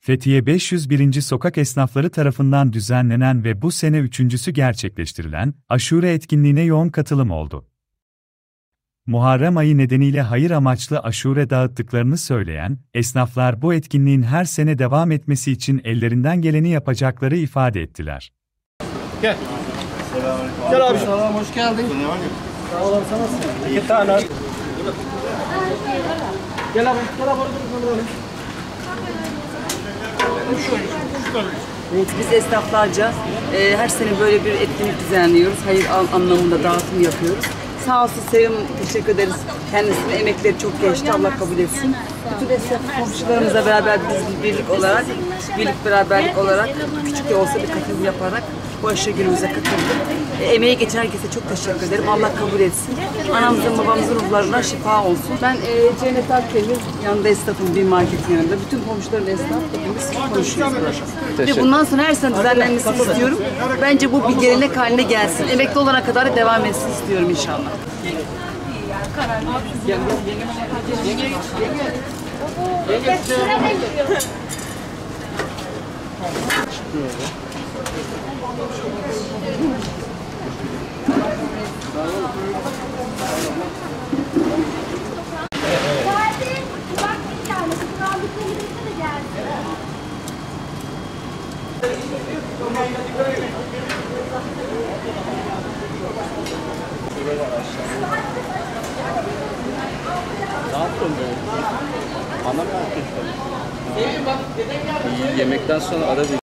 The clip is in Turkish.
Fethiye 501. Sokak esnafları tarafından düzenlenen ve bu sene üçüncüsü gerçekleştirilen aşure etkinliğine yoğun katılım oldu. Muharrem ayı nedeniyle hayır amaçlı aşure dağıttıklarını söyleyen esnaflar bu etkinliğin her sene devam etmesi için ellerinden geleni yapacakları ifade ettiler. Gel. Gel abi. Selam, hoş geldin. Sağ olun, sana nasılsın? İki tane. Gel abi, gel abi. Evet, biz esnaflarca her sene böyle bir etkinlik düzenliyoruz. Hayır anlamında dağıtım yapıyoruz. Sağ olsun Sevim, teşekkür ederiz. Kendisinin emekleri çok geçti, Allah kabul etsin. Bütün esnaf komşularımızla beraber biz birlik beraberlik olarak küçük de olsa bir katılım yaparak bu aşure günümüze katıldık. Emeği geçen herkese çok teşekkür ederim. Allah kabul etsin. Anamızın babamızın ruhlarına şifa olsun. Ben Cennet Akdemir yanında esnafım, bir marketin yanında. Bütün komşuların esnaf, hepimiz konuşuyoruz burada. Ve bundan sonra her sene düzenlenmesini istiyorum. Bence bu bir gelenek haline gelsin. Emekli olana kadar da devam etsin istiyorum inşallah. Ne yaptın böyle? Bana mı yaptın? İyi, yemekten sonra ara bir